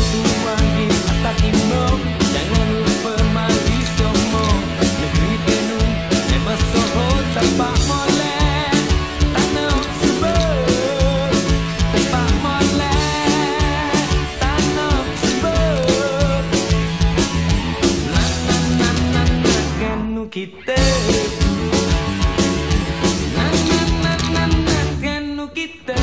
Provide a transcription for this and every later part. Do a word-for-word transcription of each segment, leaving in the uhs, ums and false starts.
semua di mata timur. Jangan lupa mari semua negeri penuh memang soho tempat molek tanah subur, tempat molek tanah subur. Na na na na na kanu kita, na na na na na kanu kita.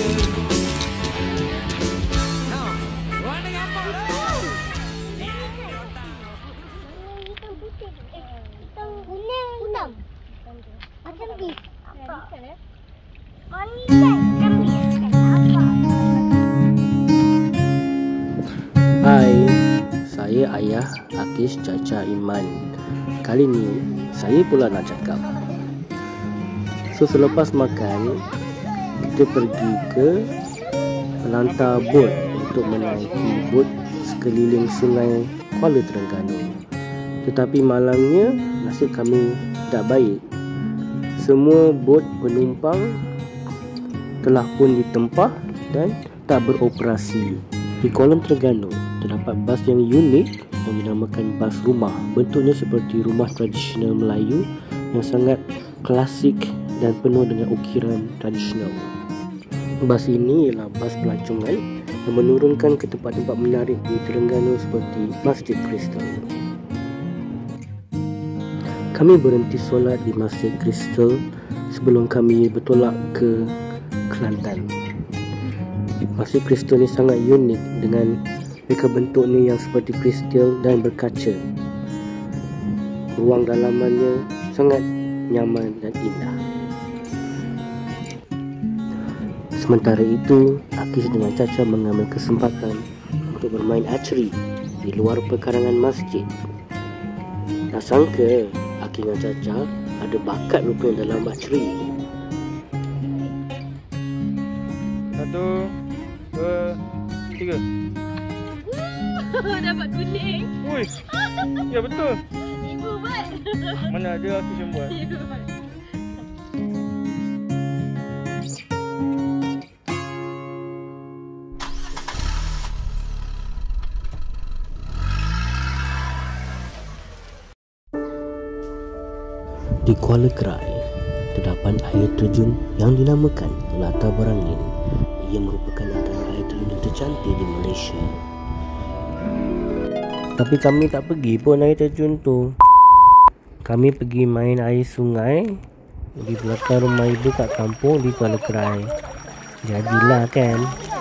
Macam bis. Apa? Oh ni kan macam bis kan? Apa? Hai, saya Ayah Akis Caca Iman. Kali ni saya pula nak cakap. So selepas makan, kita pergi ke pelantar bot untuk menaiki bot sekeliling sungai Kuala Terengganu. Tetapi malangnya nasib kami tak baik. Semua bot penumpang telah pun ditempah dan tak beroperasi. Di Kuala Terengganu terdapat bas yang unik yang dinamakan bas rumah. Bentuknya seperti rumah tradisional Melayu yang sangat klasik dan penuh dengan ukiran tradisional. Bas ini ialah bas pelancongan yang menurunkan ke tempat-tempat menarik di Terengganu seperti Masjid Kristal. Kami berhenti solat di Masjid Kristal sebelum kami bertolak ke Kelantan. Masjid Kristal ni sangat unik dengan reka bentuknya yang seperti kristal dan berkaca. Ruang dalamannya sangat nyaman dan indah. Sementara itu, Akis dengan Caca mengambil kesempatan untuk bermain archery di luar perkarangan masjid. Tak sangka Akis dengan Caca ada bakat rupanya dalam archery. Satu, dua, tiga. Dapat kuning. Wih, ya betul. Ibu buat. Mana ada aku yang buat. Ibu buat. Di Kuala Kerai terdapat air terjun yang dinamakan Latar Berangin. Ia merupakan antara air terjun yang tercantik di Malaysia. Tapi kami tak pergi pun air terjun tu. Kami pergi main air sungai di belakang rumah ibu kat kampung di Kuala Kerai. Jadilah kan.